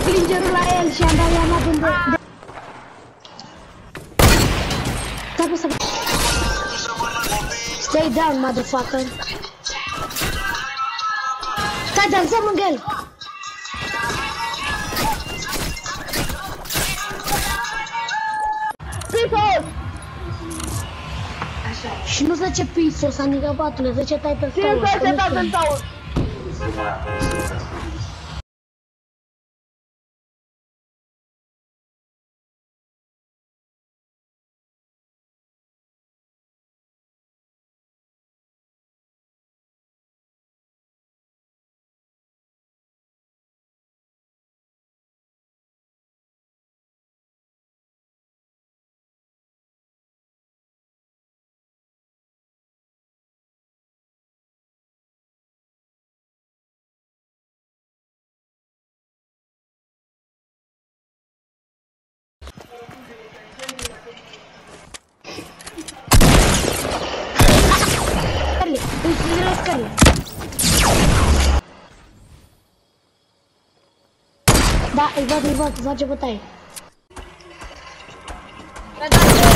clingerul la el și am dat i-am unde. Stai. Stay down, motherfucker. Stai, dansăm lângă el. Pisos! Și nu zice pisos, adică batule, zice Titan Tower. Cine zice Titan Tower? Da, îi văd, face bătaie.